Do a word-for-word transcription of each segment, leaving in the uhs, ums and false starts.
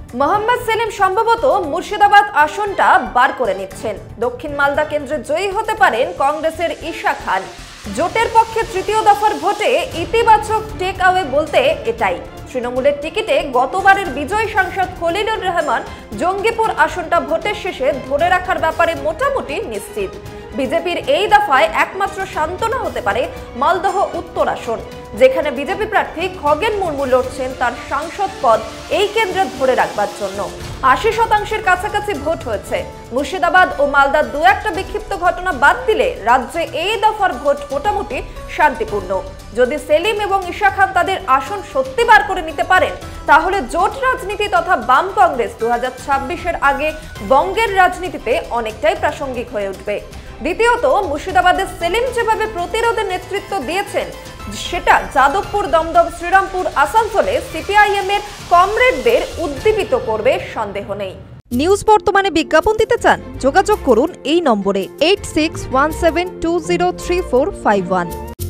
মোহাম্মদ সেলিম সম্ভবত মুর্শিদাবাদ আসনটা বার করে নিচ্ছেন। দক্ষিণ মালদা কেন্দ্রে জয়ী হতে পারেন কংগ্রেসের ঈশা খান। জোটের পক্ষে তৃতীয় দফার ভোটে ইতিবাচক টেক আওয়ে বলতে এটাই। তৃণমূলের টিকিটে গতবারের বিজয়ী সাংসদ খলিলুর রহমান জঙ্গিপুর আসনটা ভোটের শেষে ধরে রাখার ব্যাপারে মোটামুটি নিশ্চিত। বিজেপির এই দফায় একমাত্র সান্ত্বনা হতে পারে মালদহ উত্তর আসন, যেখানে বিজেপি প্রার্থী খগেন মুর্মু লড়ছেন তার সাংসদ পদ এই কেন্দ্রে ধরে রাখবার জন্য। আশি শতাংশের কাছাকাছি ভোট হয়েছে। মুর্শিদাবাদ ও মালদার দু একটা বিক্ষিপ্ত ঘটনা বাদ দিলে রাজ্যে এই দফার ভোট মোটামুটি শান্তিপূর্ণ। যদি সেলিম এবং ঈশা খান তাদের আসন সত্যি বার করে নিতে পারেন, তাহলে জোট রাজনীতি তথা বাম কংগ্রেস দু হাজার ছাব্বিশের আগে বঙ্গের রাজনীতিতে অনেকটাই প্রাসঙ্গিক হয়ে উঠবে। দ্বিতীয়ত, মুর্শিদাবাদের সেলিম যেভাবে প্রতিরোধের নেতৃত্ব দিয়েছেন, সেটা যাদবপুর, দমদম, শ্রীরামপুর, আসানসোলে সিপিআইএম এর কমরেডদের উদ্দীপিত করবে, সন্দেহ নেই। নিউজ বর্তমানে বিজ্ঞাপন দিতে চান? যোগাযোগ করুন এই নম্বরে eight six one seven two zero three four five one.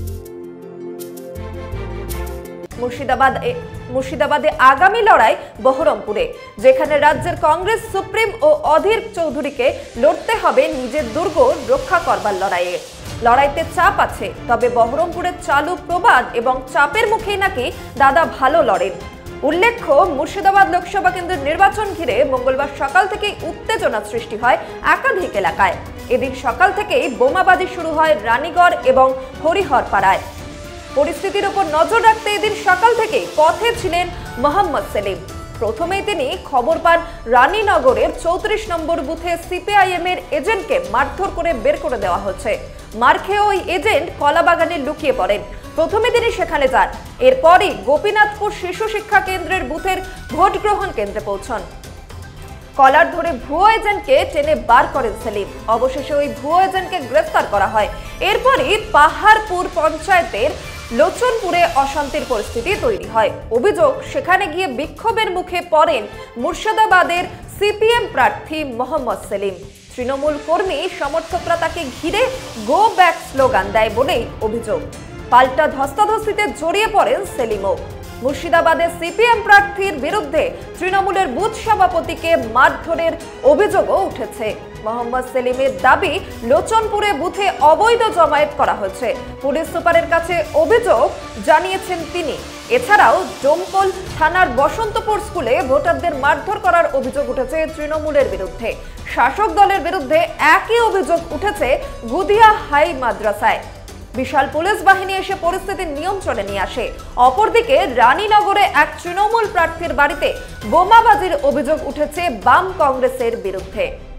Murshidabad মুর্শিদাবাদে আগামী লড়াই বহরমপুরে, যেখানে রাজ্যের কংগ্রেস সুপ্রিম ও অধীর চৌধুরীকে লড়তে হবে নিজের দুর্গ রক্ষা করবার লড়াইয়ে। লড়াইতে চাপ আছে, তবে বহরমপুরের চালু প্রবাদ এবং চাপের মুখেই নাকি দাদা ভালো লড়েন। উল্লেখ্য, মুর্শিদাবাদ লোকসভা কেন্দ্রের নির্বাচন ঘিরে মঙ্গলবার সকাল থেকেই উত্তেজনা সৃষ্টি হয় একাধিক এলাকায়। এদিন সকাল থেকেই বোমাবাজি শুরু হয় রানীগড় এবং হরিহরপাড়ায়। পরিস্থিতির উপর নজর রাখতে এদিন সকাল থেকেই পথে ছিলেন মোহাম্মদ সেলিম। প্রথমেই তিনি খবর পান রানীনগরের চৌত্রিশ নম্বর বুথে সিপিআইএম এর এজেন্টকে মারধর করে বের করে দেওয়া হচ্ছে। মার খেয়ে ওই এজেন্ট কলাবাগানে লুকিয়ে পড়েন। প্রথমে তিনি সেখানে যান। এরপরই গোপীনাথপুর শিশু শিক্ষা কেন্দ্রের বুথের ভোট গ্রহণ কেন্দ্রে পৌঁছন। কলার ধরে ভুয়ো এজেন্টকে টেনে বার করেন সেলিম। অবশেষে ওই ভুয়ো এজেন্টকে গ্রেফতার করা হয়। এরপরই পাহাড়পুর পঞ্চায়েতের লোচনপুরে অশান্তির পরিস্থিতি তৈরি হয়। অভিযোগ, সেখানে গিয়ে বিক্ষোভের মুখে পড়েন মুর্শিদাবাদের সিপিএম প্রার্থী মোহাম্মদ সেলিম। তৃণমূল কর্মী সমর্থকরা তাকে ঘিরে গো ব্যাক স্লোগান দেয় বলেই অভিযোগ। পাল্টা ধস্তাধস্তিতে জড়িয়ে পড়েন সেলিমও। মুর্শিদাবাদের সিপিএম প্রার্থীর বিরুদ্ধে তৃণমূলের বুথ সভাপতিকে মারধরের অভিযোগও উঠেছে। মোহাম্মদ সেলিমের দাবি, লোচনপুরে বুথে অবৈধ জমায়েত করা হয়েছে। পুলিশ সুপারের কাছে অভিযোগ জানিয়েছেন তিনি। এছাড়াও ডোমকল থানার বসন্তপুর স্কুলে ভোটারদের মারধর করার অভিযোগ উঠেছে তৃণমূলের বিরুদ্ধে। শাসক দলের বিরুদ্ধে একই অভিযোগ উঠেছে গুদিয়া হাই মাদ্রাসায়। বিশাল পুলিশ বাহিনী এসে পরিস্থিতি নিয়ন্ত্রণে নিয়ে আসে। অপরদিকে রানীনগরে এক তৃণমূল প্রার্থীর বাড়িতে বোমাবাজির অভিযোগ উঠেছে বাম কংগ্রেসের বিরুদ্ধে।